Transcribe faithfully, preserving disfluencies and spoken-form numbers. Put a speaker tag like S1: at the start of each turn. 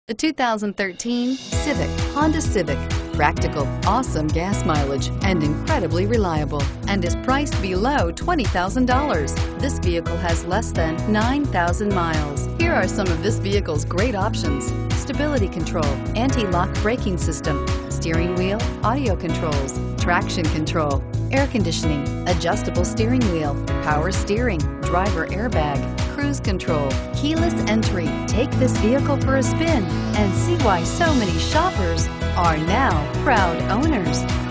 S1: The two thousand thirteen Civic, Honda Civic. Practical, awesome gas mileage, and incredibly reliable, and is priced below twenty thousand dollars. This vehicle has less than nine thousand miles. Here are some of this vehicle's great options: stability control, anti-lock braking system, steering wheel audio controls, traction control, air conditioning, adjustable steering wheel, power steering, driver airbag, cruise control, keyless entry. Take this vehicle for a spin and see why so many shoppers are now proud owners.